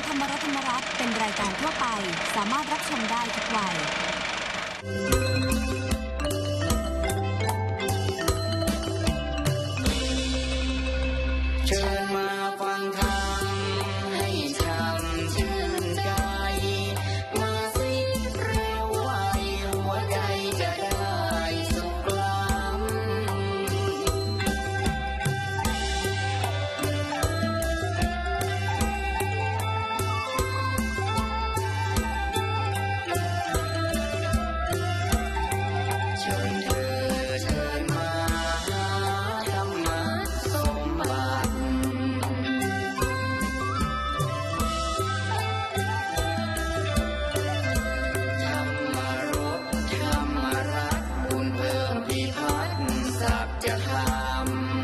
ธรรมรัตน์เป็นรายการทั่วไปสามารถรับชมได้ทุกวัยเชิญมาฟังธรรมให้ช่ำชื่นใจมาสิเร็วไวหัวใจจะได้สุขล้ำเชิญเธอเชิญมาหาธรรมะสมบัติธรรมรสธรรมรัตน์บุญเพิ่มพิพัฒน์สัจธรรม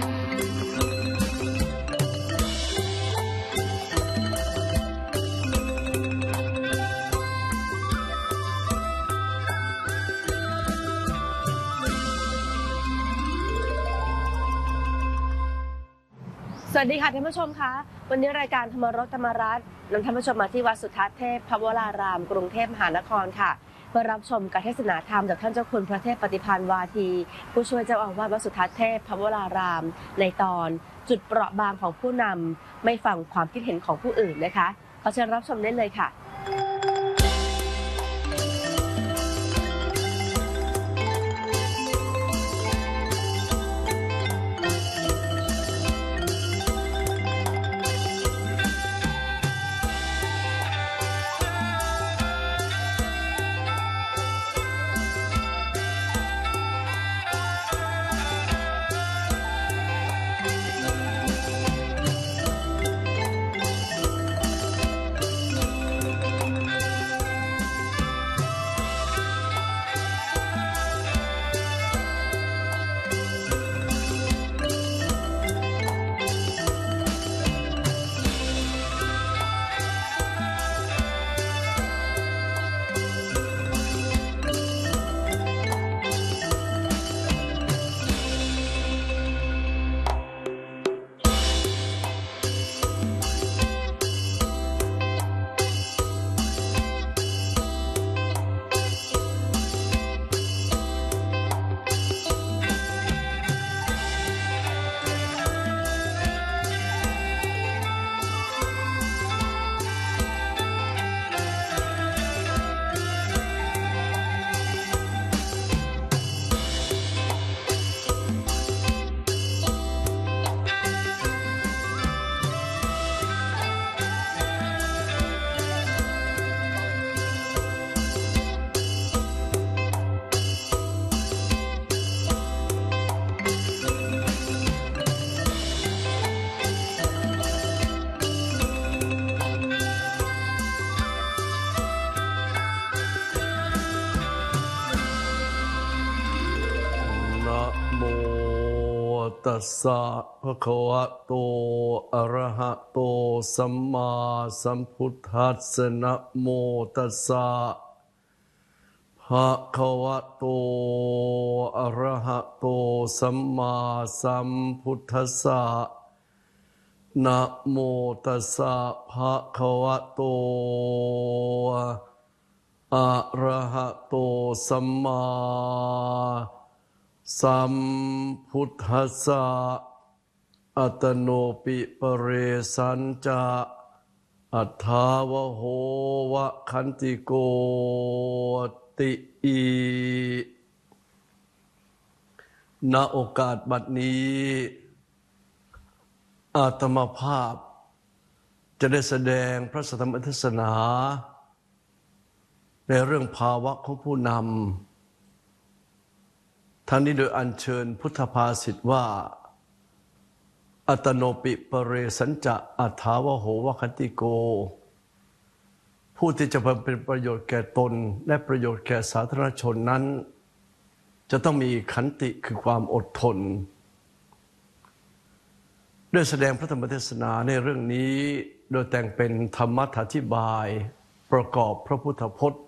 สวัสดีค่ะท่านผู้ชมคะวันนี้รายการธรรมรสธรรมรัตน์นำท่านผู้ชมมาที่วัดสุทัศน์เทพพระวรารามกรุงเทพมหานครค่ะเพื่อรับชมการเทศนาธรรมจากท่านเจ้าคุณพระเทพปฏิภาณวาทีผู้ช่วยเจ้าอาวาสวัดสุทัศน์เทพพระวรารามในตอนจุดเปราะบางของผู้นำไม่ฟังความคิดเห็นของผู้อื่นนะคะขอเชิญรับชมได้เลยค่ะตัสสะภะคะวะโตอะระหะโตสัมมาสัมพุทธัสสะนะโมตัสสะภะคะวะโตอะระหะโตสัมมาสัมพุทธัสสะนะโมตัสสะภะคะวะโตอะระหะโตสัมมาสัมพุทธัสสะอัตโนปิปเรสัญจาอัฏฐาวโหวะคันติโกติอีณโอกาสบัดนี้อาตมาภาพจะได้แสดงพระสัทธรรมเทศนาในเรื่องภาวะของผู้นำทั้งนี้โดยอัญเชิญพุทธภาษิตว่าอัตโนปิปเรสัญจะอัฏฐาวโหวคันติโกผู้ที่จะเป็นประโยชน์แก่ตนและประโยชน์แก่สาธารณชนนั้นจะต้องมีขันติคือความอดทนได้แสดงพระธรรมเทศนาในเรื่องนี้โดยแต่งเป็นธรรมัทธิบายประกอบพระพุทธพจน์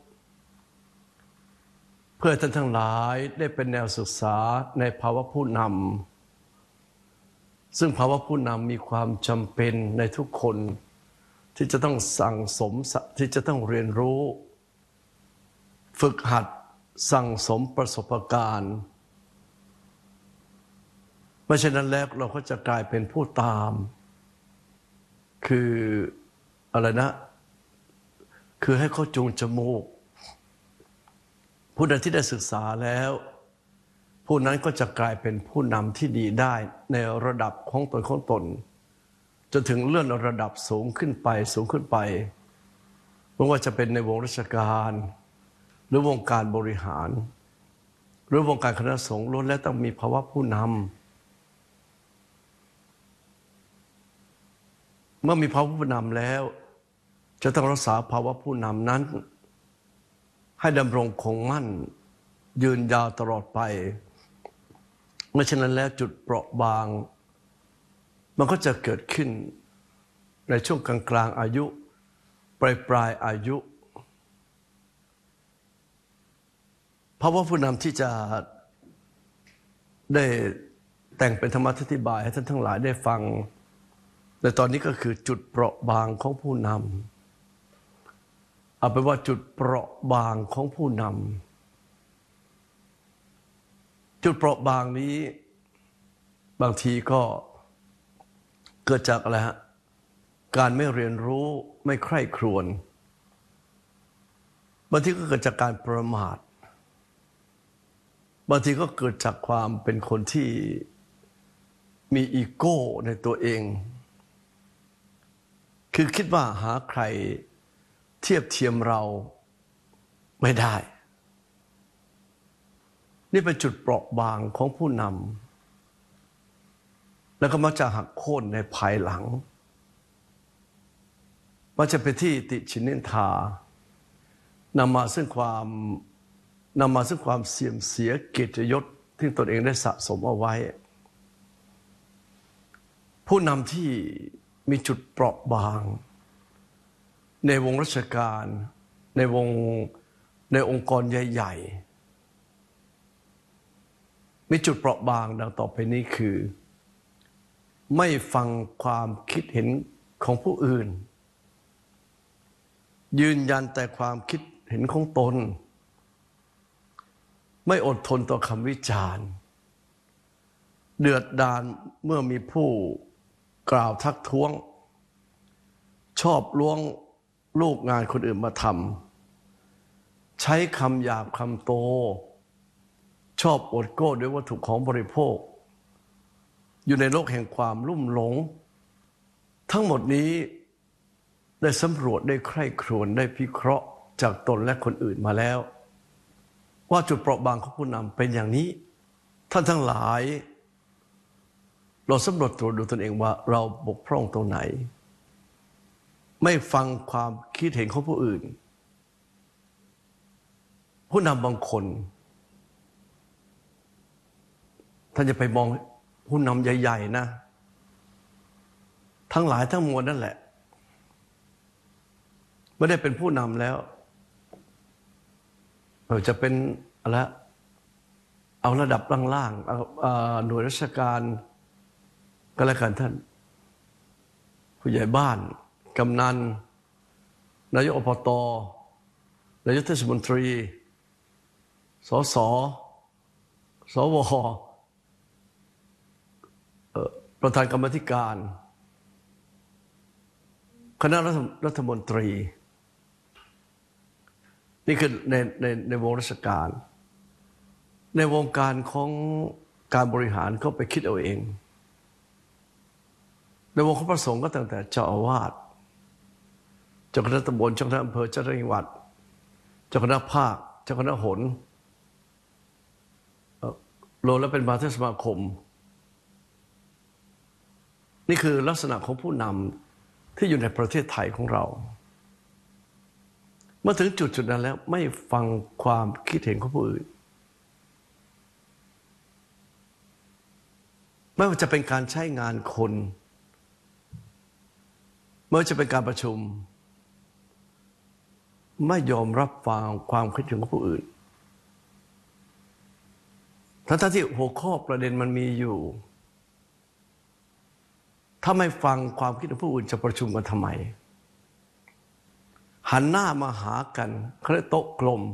เพื่อท่านทั้งหลายได้เป็นแนวศึกษาในภาวะผู้นำซึ่งภาวะผู้นำมีความจำเป็นในทุกคนที่จะต้องสั่งสมที่จะต้องเรียนรู้ ฝึกหัดสั่งสมประสบการณ์ไม่เช่นนั้นแล้วเราก็จะกลายเป็นผู้ตามคืออะไรนะคือให้เขาจูงจมูกผู้ใดที่ได้ศึกษาแล้วผู้นั้นก็จะกลายเป็นผู้นำที่ดีได้ในระดับของตนจนถึงเลื่อนระดับสูงขึ้นไปไม่ว่าจะเป็นในวงราชการหรือวงการบริหารหรือวงการคณะสงฆ์ล้วนแล้วต้องมีภาวะผู้นำเมื่อมีภาวะผู้นำแล้วจะต้องรักษาภาวะผู้นำนั้นให้ดำรงคงมั่นยืนยาวตลอดไปไม่เช่นนั้นแล้วจุดเปราะบางมันก็จะเกิดขึ้นในช่วงกลางอายุปลายอายุภาวะผู้นำที่จะได้แต่งเป็นธรรมะอธิบายให้ท่านทั้งหลายได้ฟังในตอนนี้ก็คือจุดเปราะบางของผู้นำเอาเป็นว่าจุดเปราะบางของผู้นำจุดเปราะบางนี้บางทีก็เกิดจากอะไรฮะการไม่เรียนรู้ไม่ใคร่ครวญบางทีก็เกิดจากการประมาทบางทีก็เกิดจากความเป็นคนที่มีอีโก้ในตัวเองคือคิดว่าหาใครเทียบเทียมเราไม่ได้นี่เป็นจุดเปราะบางของผู้นำแล้วก็มักจะหักโค่นในภายหลังว่าจะเป็นที่ติฉินนินทานำมาซึ่งความเสื่อมเสียเกียรติยศที่ตนเองได้สะสมเอาไว้ผู้นำที่มีจุดเปราะบางในวงราชการในองค์กรใหญ่ๆมีจุดเปราะบางดังต่อไปนี้คือไม่ฟังความคิดเห็นของผู้อื่นยืนยันแต่ความคิดเห็นของตนไม่อดทนต่อคำวิจารณ์เดือดดาลเมื่อมีผู้กล่าวทักท้วงชอบล้วงลูกงานคนอื่นมาทำใช้คำหยาบคำโตชอบอดโก้ด้วยวัตถุของบริโภคอยู่ในโลกแห่งความลุ่มหลงทั้งหมดนี้ได้สำรวจได้ใคร่ครวญได้พิเคราะห์จากตนและคนอื่นมาแล้วว่าจุดเปราะบางของผู้นำเป็นอย่างนี้ท่านทั้งหลายเราสำรวจตรวจดูตนเองว่าเราบกพร่องตรงไหนไม่ฟังความคิดเห็นของผู้อื่นผู้นำบางคนท่านจะไปมองผู้นำใหญ่ๆนะทั้งหลายทั้งมวลนั่นแหละไม่ได้เป็นผู้นำแล้วจะเป็นอะไรเอาระดับล่างๆหน่วยราชการก็แล้วกันท่านผู้ใหญ่บ้านกำนันนายกอบตนายกเทศมนตรีสสสวประธานกรรมาธิการคณะรัฐมนตรีนี่คือในวงราชการในวงการของการบริหารเขาไปคิดเอาเองในวงของพระสงฆ์ก็ตั้งแต่เจ้าอาวาสเจ้าคณะตำบลเจ้าคณะอำเภอเจ้าคณะจังหวัดเจ้าคณะภาคเจ้าคณะหนรวมแล้วเป็นมหาเทศสมาคมนี่คือลักษณะของผู้นำที่อยู่ในประเทศไทยของเราเมื่อถึงจุดนั้นแล้วไม่ฟังความคิดเห็นของผู้อื่นไม่ว่าจะเป็นการใช้งานคนไม่ว่าจะเป็นการประชุมไม่ยอมรับฟังความคิดเห็นของผู้อื่นทั้งที่หัวข้อประเด็นมันมีอยู่ถ้าไม่ฟังความคิดของผู้อื่นจะประชุมกันทำไมหันหน้ามาหากันเขาเรียกโต๊ะกลม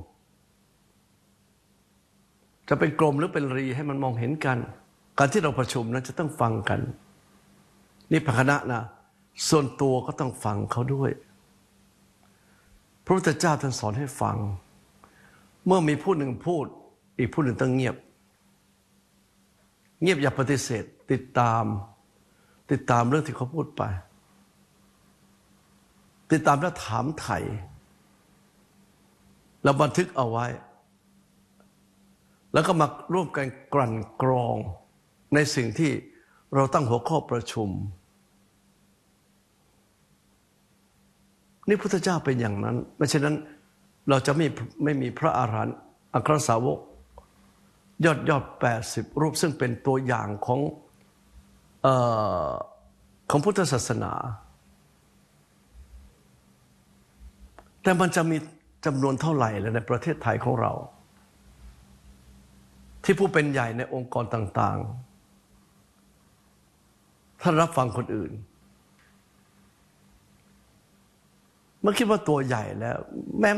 จะเป็นกลมหรือเป็นรีให้มันมองเห็นกันการที่เราประชุมนั้นจะต้องฟังกันนี่พระคณะนะส่วนตัวก็ต้องฟังเขาด้วยพระพุทธเจ้าท่านสอนให้ฟังเมื่อมีผู้หนึ่งพูดอีกผู้หนึ่งต้องเงียบอย่าปฏิเสธติดตามเรื่องที่เขาพูดไปติดตามแล้วถามไถ่แล้วบันทึกเอาไว้แล้วก็มาร่วมกันกลั่นกรองในสิ่งที่เราตั้งหัวข้อประชุมนี่พุทธเจ้าเป็นอย่างนั้นไม่เช่นนั้นเราจะไม่มีพระอาหารหันต์อัครสาวกยอด80รูปซึ่งเป็นตัวอย่างของพุทธศาสนาแต่มันจะมีจำนวนเท่าไหร่แล้วในประเทศไทยของเราที่ผู้เป็นใหญ่ในองค์กรต่างๆท่านรับฟังคนอื่นเมื่อคิดว่าตัวใหญ่แล้วแม่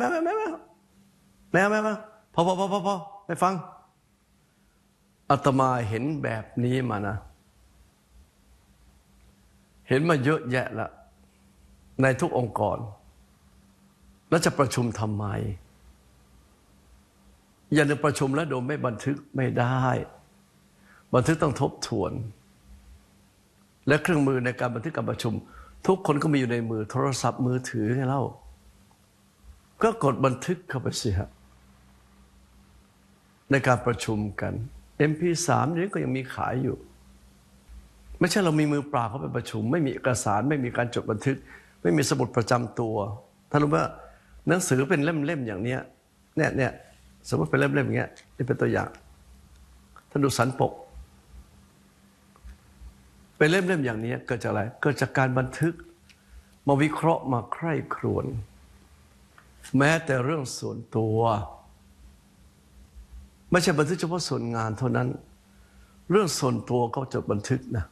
พอไม่ฟังอาตมาเห็นแบบนี้มานะเห็นมาเยอะแยะละในทุกองค์กรแล้วจะประชุมทำไมอย่าในประชุมแล้วโดยไม่บันทึกไม่ได้บันทึกต้องทบทวนและเครื่องมือในการบันทึกการประชุมทุกคนก็มีอยู่ในมือโทรศัพท์มือถือไงเล่าก็กดบันทึกเข้าไปสิฮะในการประชุมกัน MP3 นี้ก็ยังมีขายอยู่ไม่ใช่เรามีมือเปล่าเข้าไปประชุมไม่มีเอกสารไม่มีการจดบันทึกไม่มีสมุดประจำตัวท่านรู้ว่าหนังสือเป็นเล่มๆอย่างเนี้ยเนี่ยสมมติเป็นเล่มๆอย่างเงี้ยนี่เป็นตัวอย่างท่านดูสันปกเป็นเล่มๆอย่างนี้เกิดจากอะไรเกิดจากการบันทึกมาวิเคราะห์มาใคร่ครวญแม้แต่เรื่องส่วนตัวไม่ใช่บันทึกเฉพาะส่วนงานเท่านั้นเรื่องส่วนตัวก็จดบันทึกนะ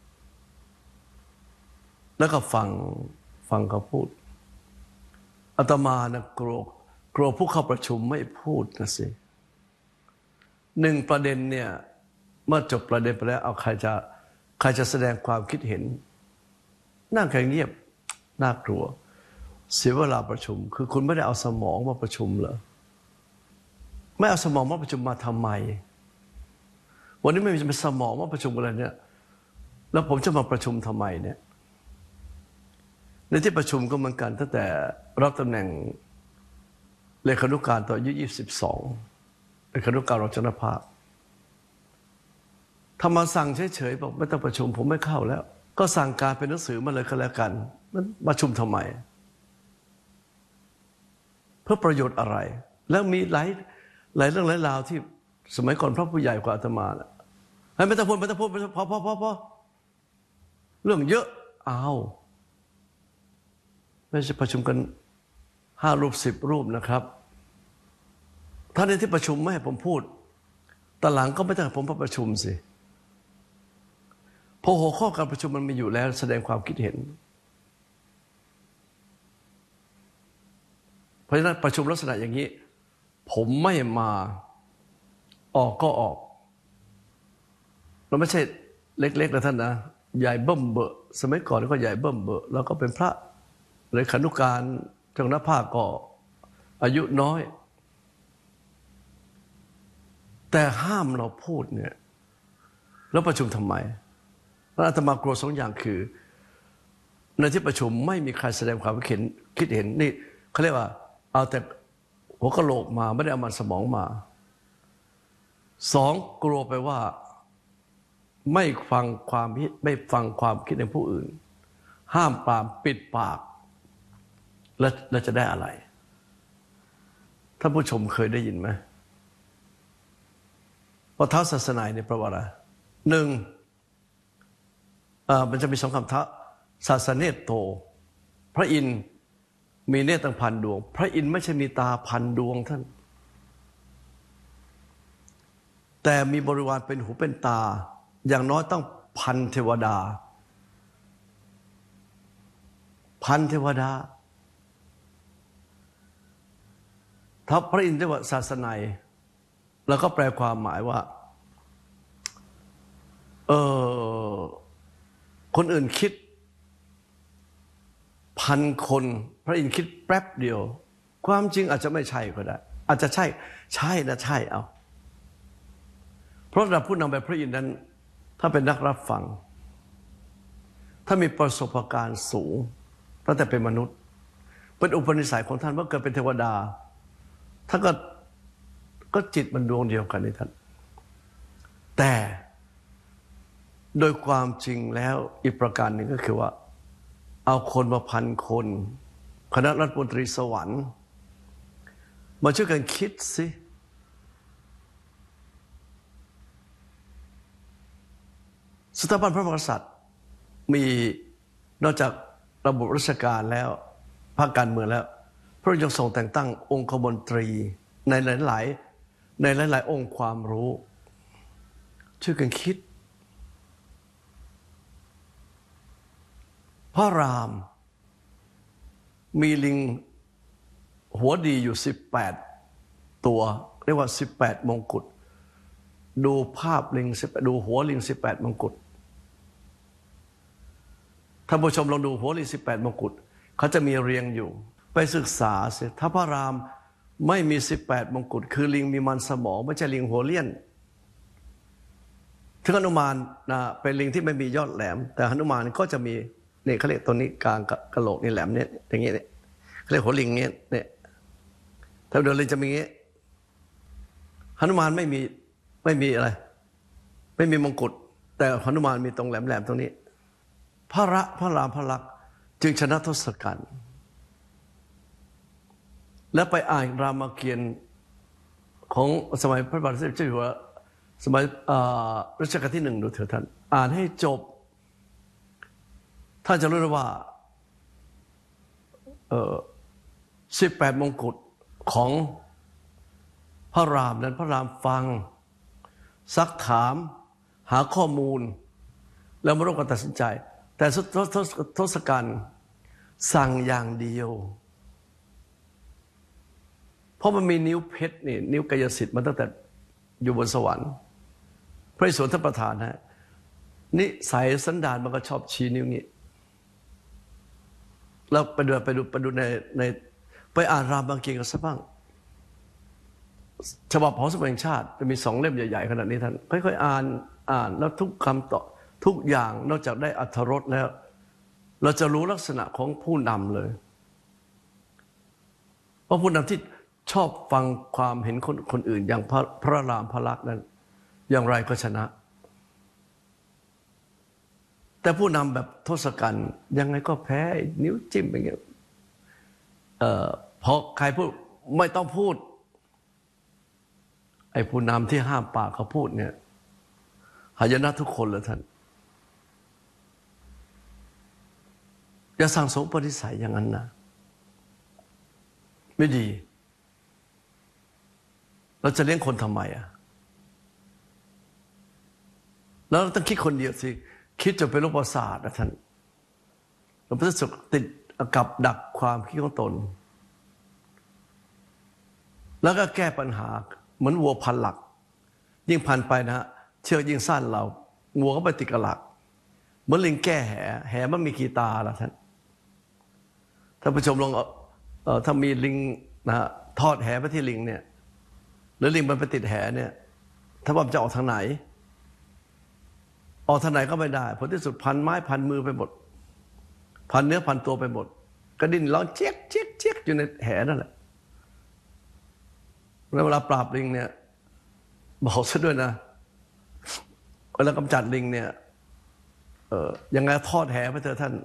แล้วก็ฟังเขาพูดอาตมานะกลัวผู้เข้าประชุมไม่พูดนะสิหนึ่งประเด็นเนี่ยเมื่อจบประเด็นไปแล้วเอาใครจะแสดงความคิดเห็นนั่งแค่เงียบน่ากลัวเสียเวลาประชุมคือคุณไม่ได้เอาสมองมาประชุมเหรอไม่เอาสมองมาประชุมมาทำไมวันนี้ไม่มีสมองมาประชุมอะไรเนี่ยแล้วผมจะมาประชุมทำไมเนี่ยในที่ประชุมก็เหมือนกันตั้งแต่รับตำแหน่งเลขานุการตอนอายุ22เลขานุการรองเจ้าหน้าภาคทำมาสั่งเฉยๆบอกไม่ต้องประชุมผมไม่เข้าแล้วก็สั่งการเป็นหนังสือมาเลยก็แล้วกันมันประชุมทำไมเพื่อประโยชน์อะไรแล้วมีหลายเรื่องหลายราวที่สมัยก่อนพระผู้ใหญ่กว่าอาตมานะไม่ต้องพูดพอเรื่องเยอะไม่ใช่ประชุมกัน5 รูป10 รูปนะครับท่านในที่ประชุมไม่ให้ผมพูดแต่หลังก็ไม่ต้องให้ผมประชุมสิพอหัวข้อการประชุมมันมีอยู่แล้วแสดงความคิดเห็นเพราะฉะนั้นประชุมลักษณะอย่างนี้ผมไม่มาออกก็ออกเราไม่ใช่เล็กๆนะท่านนะใหญ่เบิ่มเบอะสมัยก่อนก็ใหญ่เบิ่มเบอะแล้วก็เป็นพระเลขานุการเจ้าหน้าภาคก็อายุน้อยแต่ห้ามเราพูดเนี่ยแล้วประชุมทำไมอาตมากลัว2 อย่างคือในที่ประชุมไม่มีใครแสดงความคิดเห็นนี่เขาเรียกว่าเอาแต่หัวกะโหลกมาไม่ได้เอามันสมองมา2กลัวไปว่าไม่ฟังความคิดในผู้อื่นห้ามปรามปิดปากแล้วจะได้อะไรท่านผู้ชมเคยได้ยินไหมว่าท้าวศาสนาเนี่ยแปลว่าอะไร1มันจะมี2 คำท้าศาสเนตโตพระอินทร์มีเนตรตั้ง1,000 ดวงพระอินทร์ไม่ใช่มีตา1,000 ดวงท่านแต่มีบริวารเป็นหูเป็นตาอย่างน้อยต้อง1,000 เทวดา1,000 เทวดาถ้าพระอินทร์เรียกว่าศาสนัยแล้วก็แปลความหมายว่าคนอื่นคิดพันคนพระอินทร์คิดแป๊บเดียวความจริงอาจจะไม่ใช่ก็ได้อาจจะใช่นะใช่เอาเพราะเราผู้นำแบบพระอินทร์นั้นถ้าเป็นนักรับฟังถ้ามีประสบการณ์สูงตั้งแต่เป็นมนุษย์เป็นอุปนิสัยของท่านเมื่อเกิดเป็นเทวดาท่านก็จิตมันดวงเดียวกันนี่ท่านแต่โดยความจริงแล้วอีกประการหนึ่งก็คือว่าเอาคนมาพันคนคณะรัฐมนตรีสวรรค์มาช่วยกันคิดสิสถาบันพระมหากษัตริย์มีนอกจากระบบราชการแล้วภาคการเมืองแล้วพระองค์ยังทรงแต่งตั้งองคมนตรีในหลายองค์ความรู้ช่วยกันคิดพระรามมีลิงหัวดีอยู่18ตัวเรียกว่า18มงกุฎดูภาพลิงดูหัวลิง18มงกุฎท่านผู้ชมลองดูหัวลิง18มงกุฎเขาจะมีเรียงอยู่ไปศึกษาสิถ้าพระรามไม่มี18มงกุฎคือลิงมีมันสมองไม่ใช่ลิงหัวเลี้ยนถึงหนุมานนะเป็นลิงที่ไม่มียอดแหลมแต่หนุมานก็จะมีนี่เขาเรียกตัวนี้กลางกะโหลกนี่แหลมเนี่ยอย่างเงี้ยเขาเรียกหัวลิงเงี้ยเนี่ยถ้าเดินลิงจะมีเงี้ยหนุมานไม่มีอะไรไม่มีมงกุฎแต่หนุมานมีตรงแหลมตรงนี้พระรามพระลักษณ์จึงชนะทศกัณฐ์และไปอ่านรามเกียรติ์ของสมัยพระบาทสมเด็จเจ้าอยู่หัวสมัยรัชกาลที่1ดูเถิดท่านอ่านให้จบท่านจะรู้ว่า18มงกุฎของพระรามนั้นพระรามฟังซักถามหาข้อมูลแล้วมาร่วมกันตัดสินใจแต่ทศกัณฐ์สั่งอย่างเดียวเพราะมันมีนิ้วเพชรนี่นิ้วกายสิทธิ์มาตั้งแต่อยู่บนสวรรค์พระอิศวรท่านประทานฮะนิสัยสันดานมันก็ชอบชี้นิ้วนี้เราไปดูในไปอ่านรามเกียรติ์กันสักบ้างฉบับของสมเด็จแห่งชาติจะมี2เล่มใหญ่ๆขนาดนี้ท่านค่อยๆอ่านแล้วทุกคำต่อทุกอย่างนอกจากได้อรรถรสแล้วเราจะรู้ลักษณะของผู้นำเลยเพราะผู้นำที่ชอบฟังความเห็นคนอื่นอย่างพระรามพระลักษณ์นั้นอย่างไรก็ชนะแต่ผู้นำแบบทศกัณฐ์ยังไงก็แพ้นิ้วจิ้มอย่างเงี้ยพอใครพูดไม่ต้องพูดไอ้ผู้นำที่ห้ามปากเขาพูดเนี่ยหายนะทุกคนเลยท่านอย่าสั่งสมปฏิสัยอย่างนั้นนะไม่ดีเราจะเลี้ยงคนทำไมอ่ะแล้วเราต้องคิดคนเดียวสิคิดจนเป็นโรคประสาทนะท่านเราไม่ต้องติดกับดักความคิดของตนแล้วก็แก้ปัญหาเหมือนวัวพันหลักยิ่งพันไปนะฮะเชือกยิ่งสั้นเราวัวก็ไปติดกับหลักเหมือนลิงแก้แหมันมีกี่ตาล่ะท่านผู้ชมลองถ้ามีลิงนะฮะทอดแหไปที่ลิงเนี่ยหรือลิงมันไปติดแหเนี่ยถ้าว่ามันจะออกทางไหนก็ไม่ได้ผลที่สุดพันไม้พันมือไปหมดพันเนื้อพันตัวไปหมดก็ดิ้นร้องเจี๊ยกอยู่ในแหนั่นแหละแล้วเวลาปราบลิงเนี่ยบอกซะด้วยนะเวลากำจัดลิงเนี่ยยังไงทอดแหไปเถอะท่าน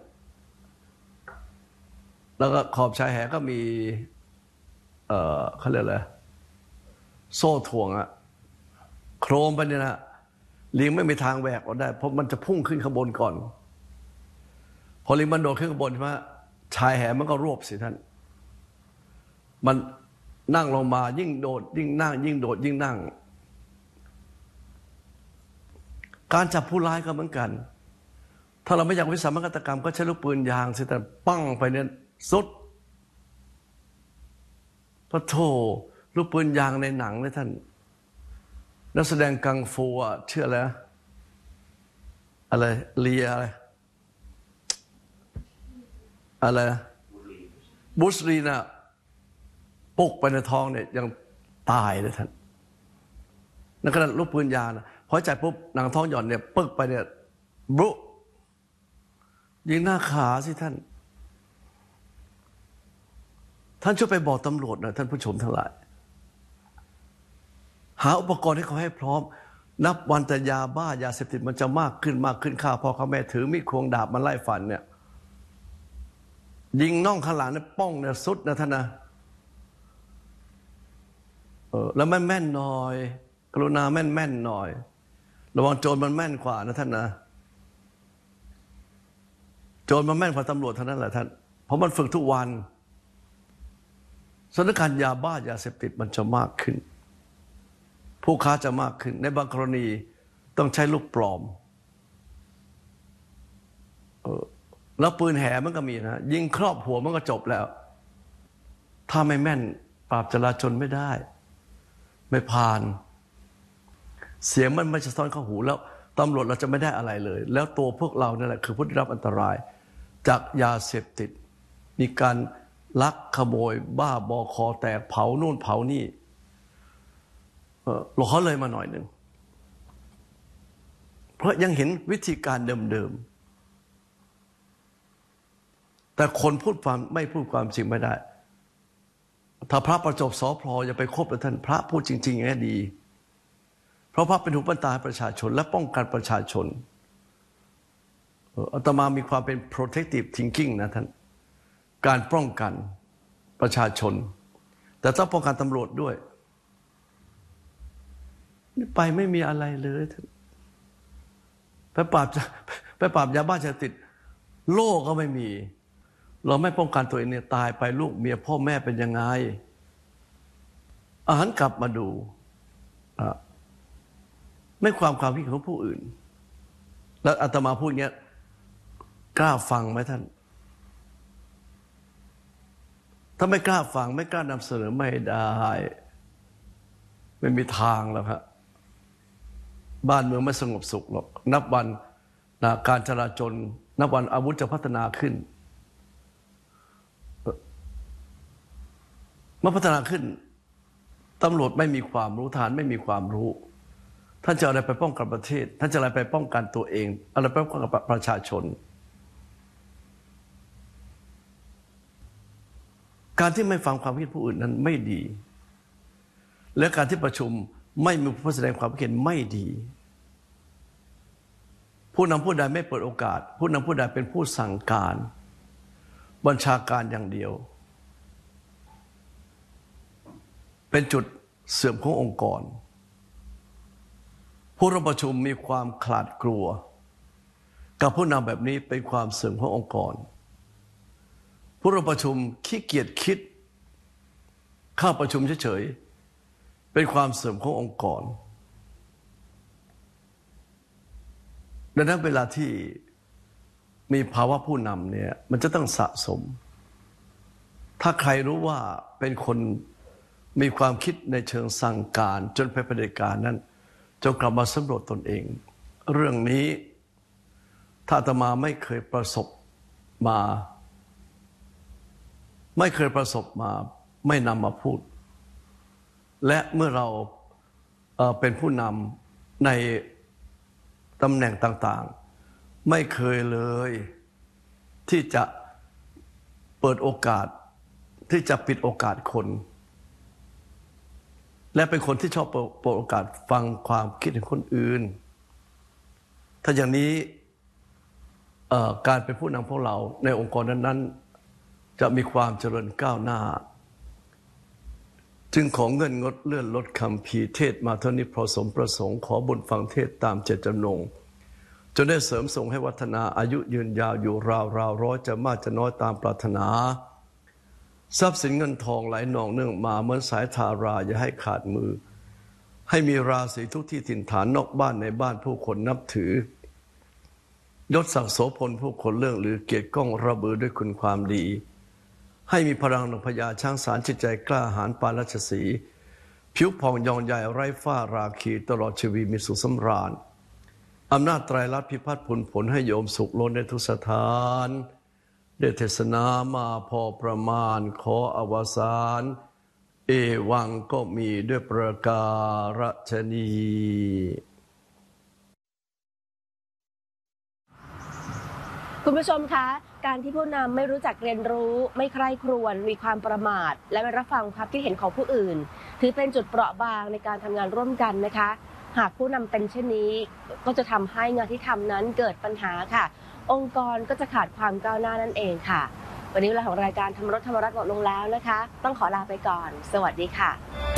แล้วก็ขอบชายแหก็มีเขาเรียกอะไรโซ่ถ่วงอะโครมไปเนี่ยนะลิงไม่มีทางแหวกออกได้เพราะมันจะพุ่งขึ้นข้างบนก่อนพอลิงมันโดดขึ้นข้างบนใช่ไหมชายแหมันก็รวบสิท่านมันนั่งลงมายิ่งโดดยิ่งนั่งยิ่งโดดยิ่งนั่งการจับผู้ร้ายก็เหมือนกันถ้าเราไม่อยากวิสามัญฆาตกรรมก็ใช้ลูกปืนยางสิแต่ปั้งไปเนี่ยสุดพระโธลูกปืนยางในหนังเลยท่านนักแสดงกังฟูเชื่อแล้วอะไรเลียอะไรบุสรีน่ะปุกไปในท้องเนี่ยยังตายเลยท่านนั่นขนาดลูกปืนยางนะพอใจปุ๊บหนังท้องหย่อนเนี่ยปึกไปเนี่ยบุยิงหน้าขาสิท่านช่วยไปบอกตำรวจหน่อยท่านผู้ชมทั้งหลายหาอุปกรณ์ให้เขาให้พร้อมนับวันแต่ยาบ้ายาเสพติดมันจะมากขึ้นข้าพ่อข้าแม่ถือมีดควงดาบมันไล่ฟันเนี่ยยิงน่องข้างหลังเนี่ยป้องเนี่ยสุดนะท่านนะแล้วแม่นหน่อยกรุณาแม่นหน่อยระวังโจรมันแม่นกว่านะท่านนะโจรมันแม่นกว่าตำรวจเท่านั้นแหละท่านเพราะมันฝึกทุกวันสถานการณ์ยาบ้ายาเสพติดมันจะมากขึ้นผู้ค้าจะมากขึ้นในบางกรณีต้องใช้ลูกปลอมแล้วปืนแห่มันก็มีนะยิงครอบหัวมันก็จบแล้วถ้าไม่แม่นปราบจราจรไม่ได้ไม่ผ่านเสียงมันไม่สะท้อนเข้าหูแล้วตำรวจเราจะไม่ได้อะไรเลยแล้วตัวพวกเราเนี่ยแหละคือผู้ได้รับอันตรายจากยาเสพติดมีการลักขโมยบ้าบอคอแตกเผานู่นเผานี่เราเขาเลยมาหน่อยหนึ่งเพราะยังเห็นวิธีการเดิมๆแต่คนไม่พูดความจริงไม่ได้ถ้าพระประจบสอพลอย่าไปคบกับท่านพระพูดจริงๆอย่างนี้ดีเพราะพระเป็นหูเป็นตาประชาชนและป้องกันประชาชนอาตมามีความเป็น protective thinking นะท่านการป้องกันประชาชนแต่ต้องป้องกันตำรวจด้วยไปไม่มีอะไรเลยท่านไปปราบยาบ้าเสพติดโล่ก็ไม่มีเราไม่ป้องกันตัวเองเนี่ยตายไปลูกเมียพ่อแม่เป็นยังไงอาหารกลับมาดูไม่ความคิดของผู้อื่นแล้วอาตมาพูดเงี้ยกล้าฟังไหมท่านถ้าไม่กล้าฟังไม่กล้านำเสนอไม่ได้ไม่มีทางแล้วครับบ้านเมืองไม่สงบสุขหรอกนับวันการจราจรนับวันอาวุธจะพัฒนาขึ้นเมื่อพัฒนาขึ้นตำรวจไม่มีความรู้ทหารไม่มีความรู้ท่านจะอะไรไปป้องกันประเทศท่านจะอะไรไปป้องกันตัวเองอะไรไปป้องกันประชาชนการที่ไม่ฟังความคิดผู้อื่นนั้นไม่ดีและการที่ประชุมไม่มีผู้แสดงความคิดเห็นไม่ดีผู้นำผู้ใดไม่เปิดโอกาสผู้นำผู้ใดเป็นผู้สั่งการบัญชาการอย่างเดียวเป็นจุดเสื่อมขององค์กรผู้ร่วมประชุมมีความขลาดกลัวกับผู้นำแบบนี้เป็นความเสื่อมขององค์กรผู้ร่วมประชุมขี้เกียจคิดเข้าประชุมเฉยๆเป็นความเสื่อมขององค์กรดังนั้นเวลาที่มีภาวะผู้นำเนี่ยมันจะต้องสะสมถ้าใครรู้ว่าเป็นคนมีความคิดในเชิงสั่งการจนไปเผด็จการนั้นจงกลับมาสำรวจตนเองเรื่องนี้ถ้าอาตมาไม่เคยประสบมาไม่นำมาพูดและเมื่อเราเป็นผู้นำในตำแหน่งต่างๆไม่เคยเลยที่จะเปิดโอกาสที่จะปิดโอกาสคนและเป็นคนที่ชอบเปิดโอกาสฟังความคิดของคนอื่นถ้าอย่างนี้การเป็นผู้นำของเราในองค์กรนั้นๆจะมีความเจริญก้าวหน้าจึงของเงินงดเลื่อนลดคำพีเทศมาเท่านี้พอสมประสงค์ขอบุญฟังเทศตามเจตจำนงจนได้เสริมส่งให้วัฒนาอายุยืนยาวอยู่ราวร้อยจะมากจะน้อยตามปรารถนาทรัพย์สินเงินทองไหลนองเนื่องมาเหมือนสายทาราอย่าให้ขาดมือให้มีราศีทุกที่ถิ่นฐานนอกบ้านในบ้านผู้คนนับถือยศศักดิ์โสพลผู้คนเรื่องหรือเกียรติก้องระเบือด้วยคุณความดีให้มีพลังดังพญาช้างสารจิตใจกล้าหาญปานราชสีห์ผิวผ่องยองใหญ่ไร้ฝ้าราคีตลอดชีวิตมีสุขสำราญอำนาจไตรลักษณ์พิพัฒน์ผลให้โยมสุขล้นในทุกสถานได้เทศนามาพอประมาณขออวสานเอวังก็มีด้วยประการฉนี้คุณผู้ชมคะการที่ผู้นำไม่รู้จักเรียนรู้ไม่ใคร่ครวญมีความประมาทและไม่รับฟังความคิดเห็นของผู้อื่นถือเป็นจุดเปราะบางในการทำงานร่วมกันนะคะหากผู้นำเป็นเช่นนี้ก็จะทำให้งานที่ทำนั้นเกิดปัญหาค่ะองค์กรก็จะขาดความก้าวหน้านั่นเองค่ะวันนี้เวลาของรายการธรรมรสธรรมรัตน์หมดลงแล้วนะคะต้องขอลาไปก่อนสวัสดีค่ะ